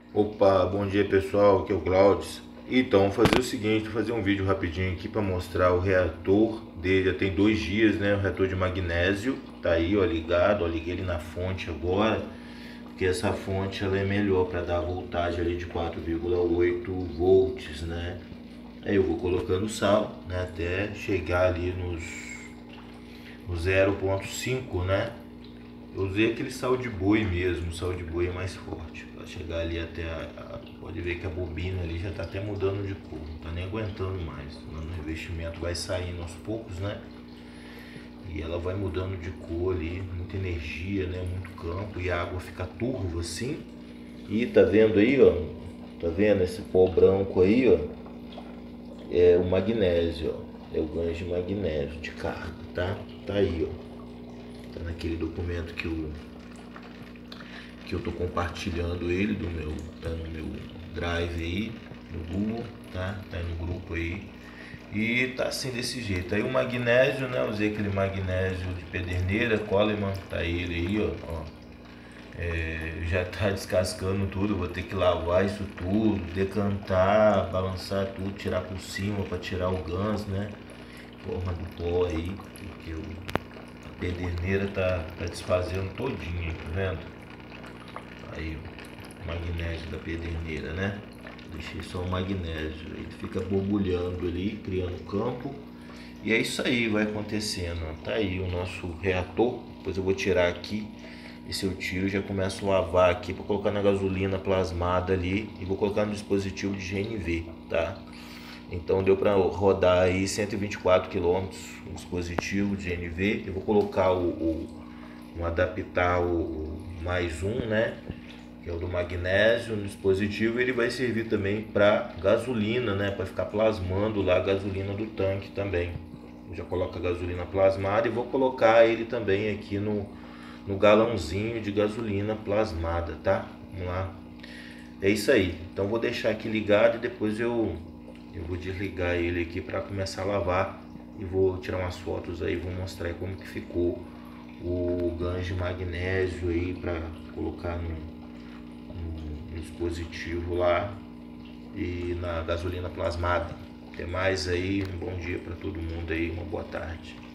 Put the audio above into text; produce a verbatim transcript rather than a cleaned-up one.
Opa, bom dia pessoal, aqui é o Claudio. Então, vou fazer o seguinte, vou fazer um vídeo rapidinho aqui para mostrar o reator dele. Já tem dois dias, né? O reator de magnésio tá aí, ó, ligado. Ó, liguei ele na fonte agora, porque essa fonte ela é melhor para dar a voltagem ali de quatro vírgula oito volts, né? Aí eu vou colocando sal, né? Até chegar ali nos no zero ponto cinco, né? Eu usei aquele sal de boi mesmo, o sal de boi é mais forte. Para chegar ali até a, a, pode ver que a bobina ali já está até mudando de cor, não está nem aguentando mais. O revestimento vai saindo aos poucos, né? E ela vai mudando de cor ali, muita energia, né? Muito campo e a água fica turva assim. E tá vendo aí, ó? Tá vendo esse pó branco aí, ó? É o magnésio, ó. É o gancho de magnésio de carga, tá? Tá aí, ó. Tá naquele documento que eu que eu tô compartilhando ele do meu, tá no meu drive aí, no Google, tá? Tá aí no grupo aí. E tá assim desse jeito. Aí o magnésio, né? Usei aquele magnésio de pederneira, Coleman, tá ele aí, ó. ó. É, já tá descascando tudo, vou ter que lavar isso tudo, decantar, balançar tudo, tirar por cima para tirar o ganso, né? Forma do pó aí, porque o, a pederneira tá, tá desfazendo todinho, tá vendo? Aí o magnésio da pederneira, né? Deixei só o magnésio, ele fica borbulhando ali, criando campo. E é isso aí, vai acontecendo. Tá aí o nosso reator. Depois eu vou tirar aqui. E se eu tiro, já começo a lavar aqui para colocar na gasolina plasmada ali. E vou colocar no dispositivo de G N V, tá? Então deu para rodar aí cento e vinte e quatro quilômetros no dispositivo de G N V. Eu vou colocar o, o um adaptar o mais um, né? Que é o do magnésio no dispositivo. Ele vai servir também para gasolina, né? Para ficar plasmando lá a gasolina do tanque também. Eu já coloco a gasolina plasmada e vou colocar ele também aqui no, no galãozinho de gasolina plasmada, tá? Vamos lá. É isso aí. Então vou deixar aqui ligado e depois eu, eu vou desligar ele aqui para começar a lavar e vou tirar umas fotos aí, vou mostrar aí como que ficou o gancho de magnésio aí para colocar no, no, no dispositivo lá e na gasolina plasmada. Até mais aí, um bom dia para todo mundo aí, uma boa tarde.